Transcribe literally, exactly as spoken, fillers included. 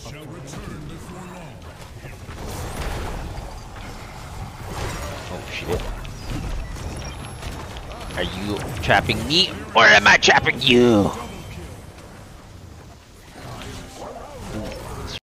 Oh shit. Are you trapping me or am I trapping you?